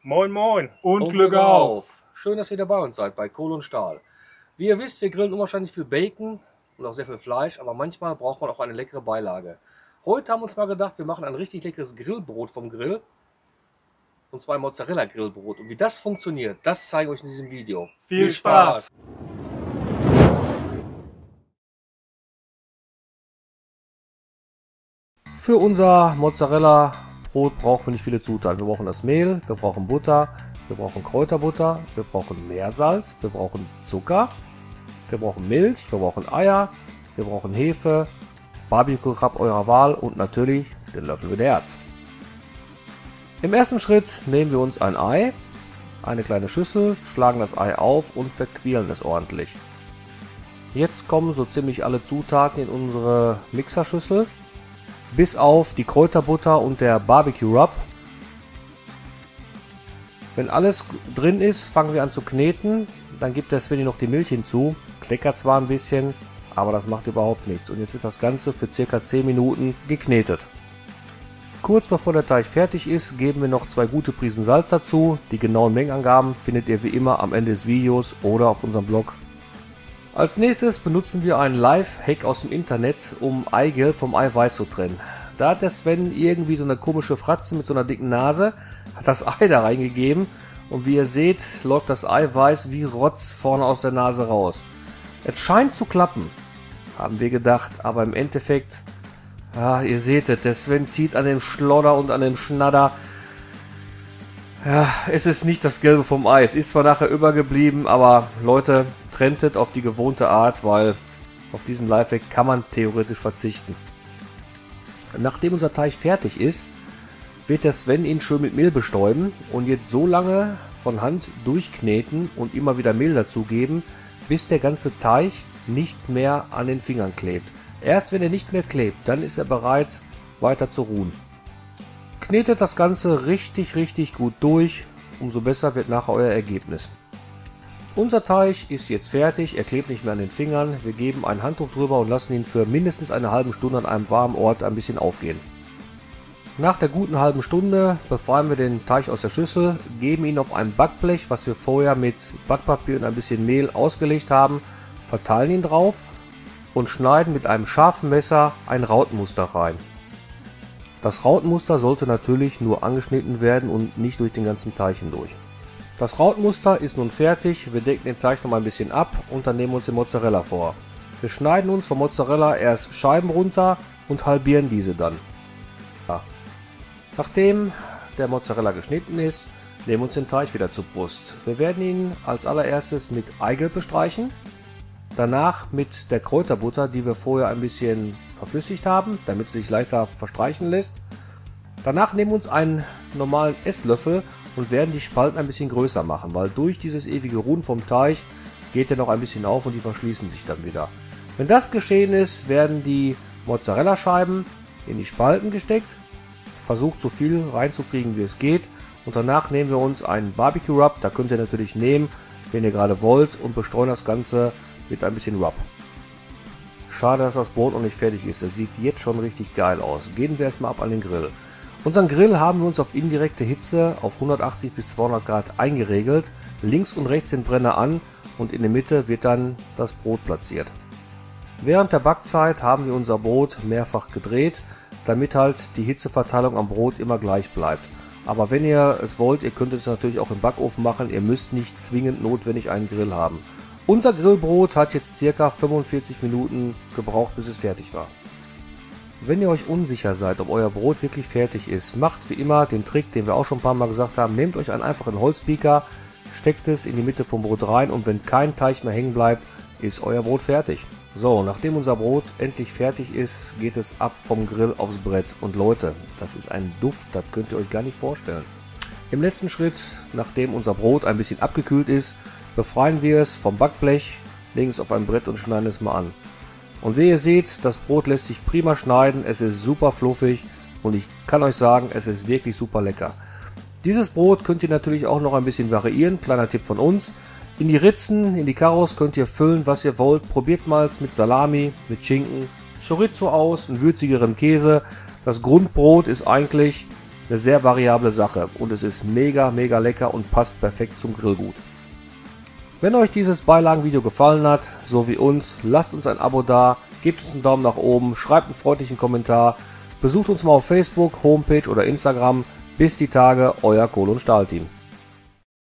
Moin moin und Glück auf! Schön, dass ihr dabei uns seid bei Kohle und Stahl. Wie ihr wisst, wir grillen unwahrscheinlich viel Bacon und auch sehr viel Fleisch, aber manchmal braucht man auch eine leckere Beilage. Heute haben wir uns mal gedacht, wir machen ein richtig leckeres Grillbrot vom Grill. Und zwar ein Mozzarella-Grillbrot. Und wie das funktioniert, das zeige ich euch in diesem Video. Viel Spaß! Für unser Mozzarella-Brot brauchen wir nicht viele Zutaten. Wir brauchen das Mehl, wir brauchen Butter, wir brauchen Kräuterbutter, wir brauchen Meersalz, wir brauchen Zucker, wir brauchen Milch, wir brauchen Eier, wir brauchen Hefe, Barbecue-Rub eurer Wahl und natürlich den Löffel mit Herz. Im ersten Schritt nehmen wir uns ein Ei, eine kleine Schüssel, schlagen das Ei auf und verquirlen es ordentlich. Jetzt kommen so ziemlich alle Zutaten in unsere Mixerschüssel, bis auf die Kräuterbutter und der Barbecue Rub. Wenn alles drin ist, fangen wir an zu kneten. Dann gibt der Svenny noch die Milch hinzu. Kleckert zwar ein bisschen, aber das macht überhaupt nichts. Und jetzt wird das Ganze für ca. 10 Minuten geknetet. Kurz bevor der Teig fertig ist, geben wir noch 2 gute Prisen Salz dazu. Die genauen Mengenangaben findet ihr wie immer am Ende des Videos oder auf unserem Blog. Als nächstes benutzen wir einen Live-Hack aus dem Internet, um Eigelb vom Eiweiß zu trennen. Da hat der Sven irgendwie so eine komische Fratze mit so einer dicken Nase, hat das Ei da reingegeben und wie ihr seht, läuft das Eiweiß wie Rotz vorne aus der Nase raus. Es scheint zu klappen, haben wir gedacht, aber im Endeffekt, ja, ihr seht es, der Sven zieht an dem Schlodder und an dem Schnadder. Ja, es ist nicht das Gelbe vom Ei. Es ist zwar nachher übergeblieben, aber Leute, trennt es auf die gewohnte Art, weil auf diesen Lifehack kann man theoretisch verzichten. Nachdem unser Teig fertig ist, wird der Sven ihn schön mit Mehl bestäuben und jetzt so lange von Hand durchkneten und immer wieder Mehl dazugeben, bis der ganze Teig nicht mehr an den Fingern klebt. Erst wenn er nicht mehr klebt, dann ist er bereit, weiter zu ruhen. Knetet das Ganze richtig gut durch, umso besser wird nachher euer Ergebnis. Unser Teig ist jetzt fertig, er klebt nicht mehr an den Fingern. Wir geben ein Handtuch drüber und lassen ihn für mindestens eine halbe Stunde an einem warmen Ort ein bisschen aufgehen. Nach der guten halben Stunde befreien wir den Teig aus der Schüssel, geben ihn auf ein Backblech, was wir vorher mit Backpapier und ein bisschen Mehl ausgelegt haben, verteilen ihn drauf und schneiden mit einem scharfen Messer ein Rautenmuster rein. Das Rautenmuster sollte natürlich nur angeschnitten werden und nicht durch den ganzen Teig hindurch. Das Rautenmuster ist nun fertig, wir decken den Teig noch mal ein bisschen ab und dann nehmen wir uns den Mozzarella vor. Wir schneiden uns vom Mozzarella erst Scheiben runter und halbieren diese dann. Ja. Nachdem der Mozzarella geschnitten ist, nehmen wir uns den Teig wieder zur Brust. Wir werden ihn als allererstes mit Eigelb bestreichen, danach mit der Kräuterbutter, die wir vorher ein bisschen verflüssigt haben, damit sie sich leichter verstreichen lässt. Danach nehmen wir uns einen normalen Esslöffel und werden die Spalten ein bisschen größer machen, weil durch dieses ewige Ruhen vom Teig geht er noch ein bisschen auf und die verschließen sich dann wieder. Wenn das geschehen ist, werden die Mozzarella-Scheiben in die Spalten gesteckt, versucht so viel reinzukriegen wie es geht und danach nehmen wir uns einen Barbecue Rub, da könnt ihr natürlich nehmen, wenn ihr gerade wollt und bestreuen das Ganze mit ein bisschen Rub. Schade, dass das Brot noch nicht fertig ist, das sieht jetzt schon richtig geil aus. Gehen wir erstmal ab an den Grill. Unseren Grill haben wir uns auf indirekte Hitze auf 180 bis 200 Grad eingeregelt. Links und rechts den Brenner an und in der Mitte wird dann das Brot platziert. Während der Backzeit haben wir unser Brot mehrfach gedreht, damit halt die Hitzeverteilung am Brot immer gleich bleibt. Aber wenn ihr es wollt, ihr könnt es natürlich auch im Backofen machen, ihr müsst nicht zwingend notwendig einen Grill haben. Unser Grillbrot hat jetzt ca. 45 Minuten gebraucht, bis es fertig war. Wenn ihr euch unsicher seid, ob euer Brot wirklich fertig ist, macht wie immer den Trick, den wir auch schon ein paar Mal gesagt haben. Nehmt euch einen einfachen Holzbeaker, steckt es in die Mitte vom Brot rein und wenn kein Teig mehr hängen bleibt, ist euer Brot fertig. So, nachdem unser Brot endlich fertig ist, geht es ab vom Grill aufs Brett. Und Leute, das ist ein Duft, das könnt ihr euch gar nicht vorstellen. Im letzten Schritt, nachdem unser Brot ein bisschen abgekühlt ist, befreien wir es vom Backblech, legen es auf ein Brett und schneiden es mal an. Und wie ihr seht, das Brot lässt sich prima schneiden, es ist super fluffig und ich kann euch sagen, es ist wirklich super lecker. Dieses Brot könnt ihr natürlich auch noch ein bisschen variieren, kleiner Tipp von uns. In die Ritzen, in die Karos könnt ihr füllen, was ihr wollt. Probiert mal mit Salami, mit Schinken, Chorizo aus, einen würzigeren Käse. Das Grundbrot ist eigentlich eine sehr variable Sache und es ist mega lecker und passt perfekt zum Grillgut. Wenn euch dieses Beilagenvideo gefallen hat, so wie uns, lasst uns ein Abo da, gebt uns einen Daumen nach oben, schreibt einen freundlichen Kommentar, besucht uns mal auf Facebook, Homepage oder Instagram. Bis die Tage, euer Kohle- und Stahl-Team.